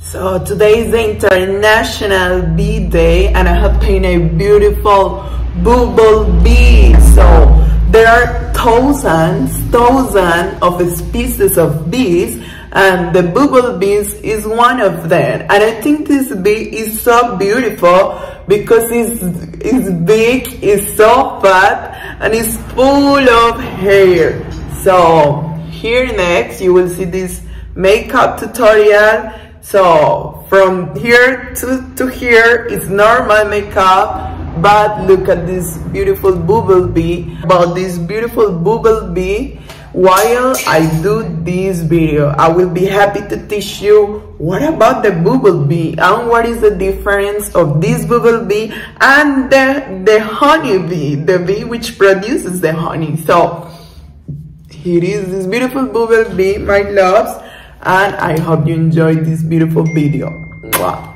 So today is the International Bee Day and I have painted a beautiful bumblebee. So there are thousands of species of bees and the bumblebees is one of them. And I think this bee is so beautiful because it's big, it's so fat and it's full of hair. So here next you will see this makeup tutorial. So from here to here is normal makeup, but look at this beautiful bumblebee. About this beautiful bumblebee, while I do this video, I will be happy to teach you what about the bumblebee and what is the difference of this bumblebee and the honeybee, the bee which produces the honey. So here is this beautiful bumblebee, my loves. And I hope you enjoyed this beautiful video. Wow.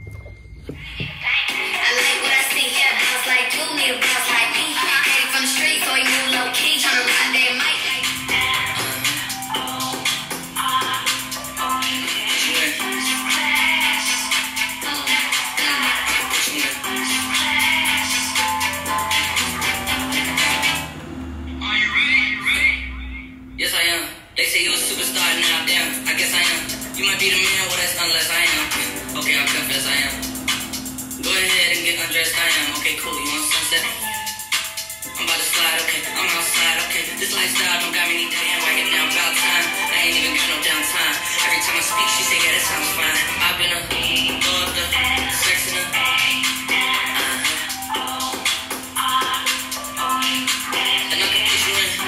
Yes, I am. They say you're a superstar now, damn. I guess I am. You might be the man, well, that's unless I am. Okay, I'll confess I am. Go ahead and get undressed, I am. Okay, cool, you want sunset? I'm about to slide, okay. I'm outside, okay. This lifestyle don't got me any damn wagon now, about time. I ain't even got no downtime. Every time I speak, she say, yeah, that sounds fine. I've been a go up the sex in her. And I can put you in.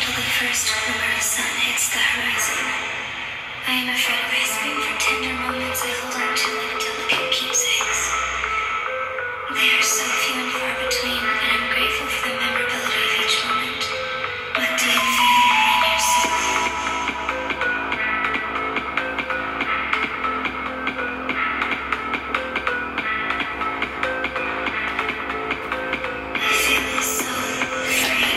until the first glimmer of sun hits the horizon. I am afraid grasping for tender moments I hold on to like delicate keepsakes. They are so few and far between, and I'm grateful for the memorability of each moment. What do you feel in your soul? I feel so free.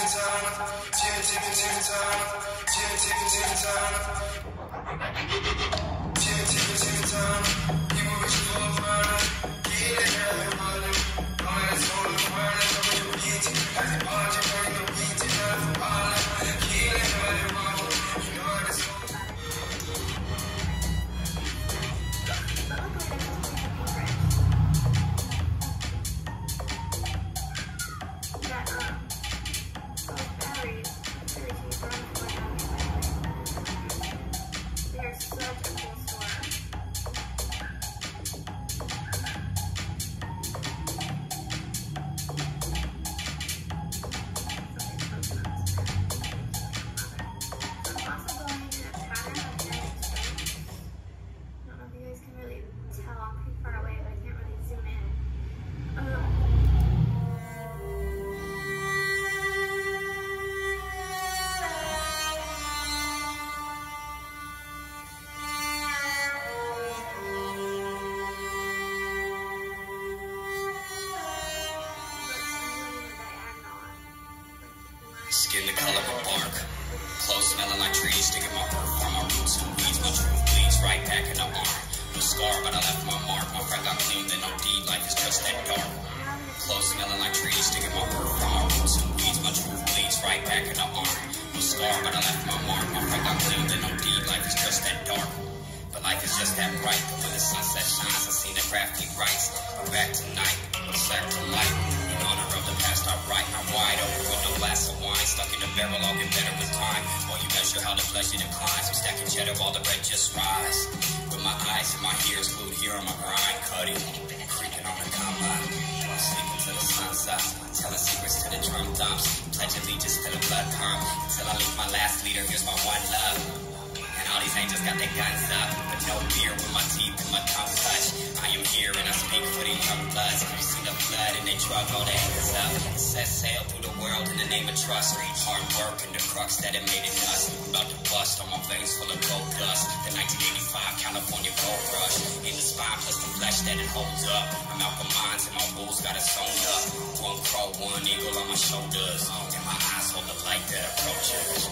Skin the color of bark, clothes smelling like trees, sticking my perf from my roots. Weeds, my truth bleeds right back in the arm. No scar, but I left my mark. My friend got clean, then no deed. Life is just that dark. Clothes smelling like trees, sticking my perf from my roots. Weeds, my truth bleeds right back in the arm. No scar, but I left my mark. My friend got clean, then no deed. Life is just that dark. But life is just that bright. But when the sunset shines, I seen the graffiti rights. I'm back tonight, back to light. In honor of the past, I write. I'm wide open with no glass of wine. Stuck in a barrel, I'll get better with time. While you measure how the pleasure declines. I'm stacking cheddar while the red just rise. With my eyes and my ears glued here on my grind. Cutting, creeping on the combine. While sleeping till the sun's up. Telling secrets to the drum dumps. Pledge allegiance to the blood pump. Until I leave my last leader, here's my one love. And all these angels got their guns up, but no fear when my teeth and my tongue touch. I am here and I speak for the young bloods. You see the blood and they drug all the angels up. Set sail through the world in the name of trust. Hard work and the crux that it made it us. About to bust on my veins full of gold dust. The 1985 California gold rush. In the spine plus the flesh that it holds up. I'm out for mines and my wolves got it sewn up. One crow, one eagle on my shoulders. And my eyes hold the light that approaches.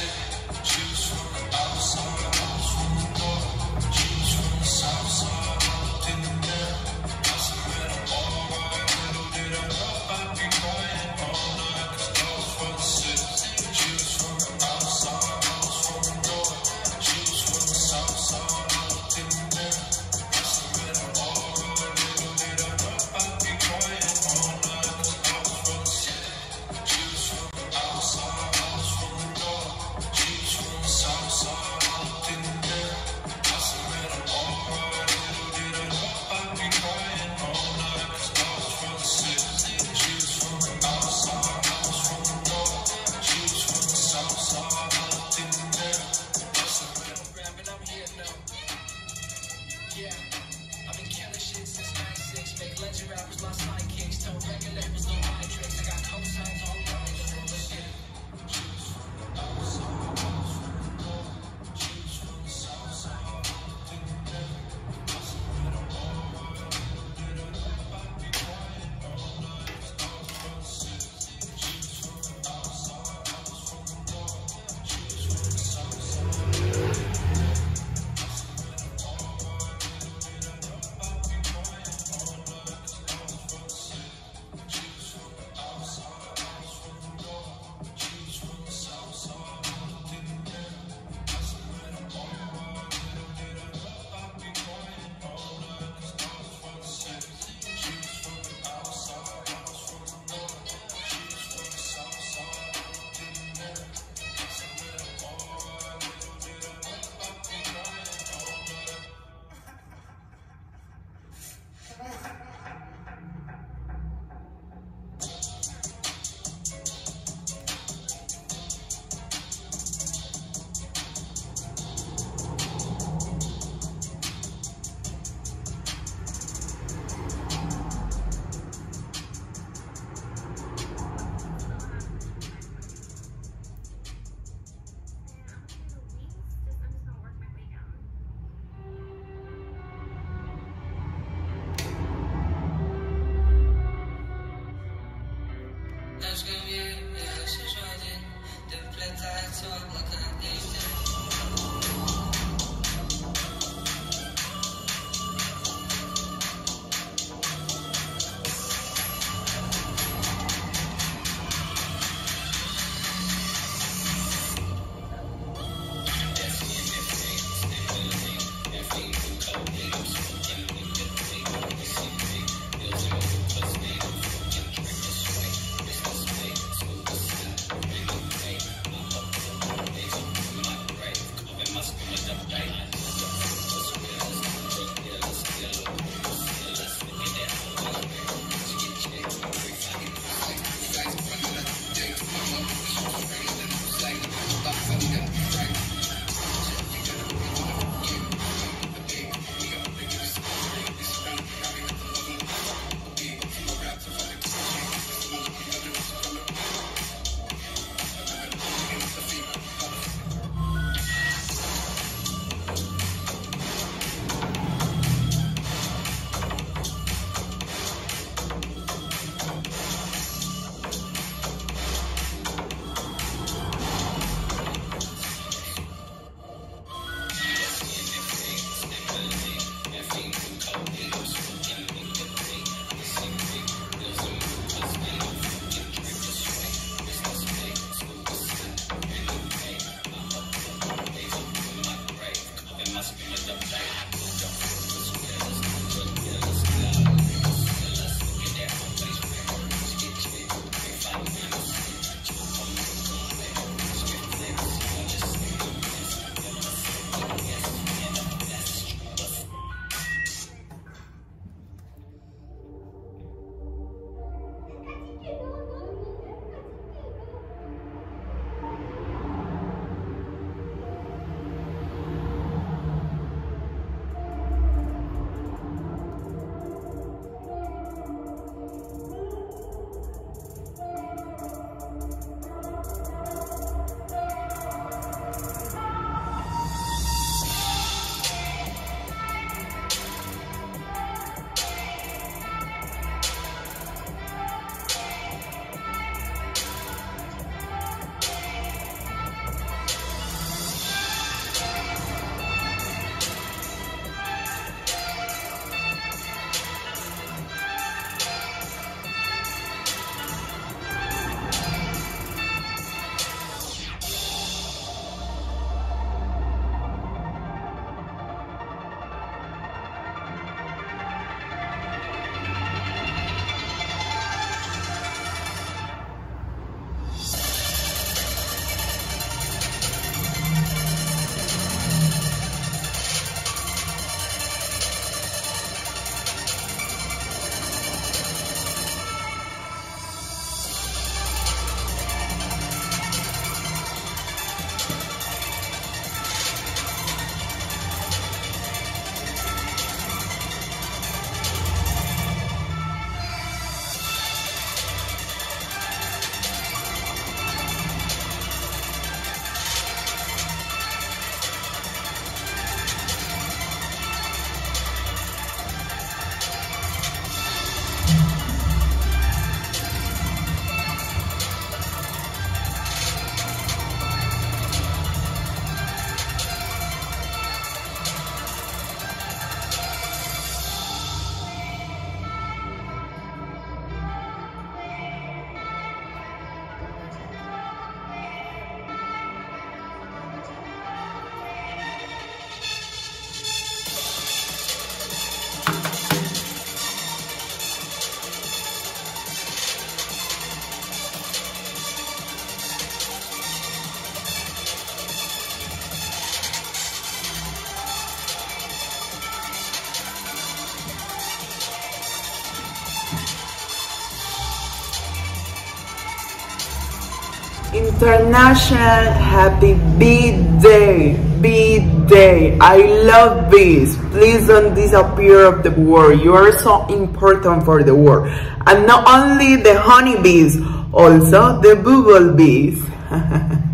Choose from the outside, from the north, choose from the south side. International Happy Bee Day. Bee Day. I love bees. Please don't disappear of the world. You are so important for the world. And not only the honeybees, also the bumblebees.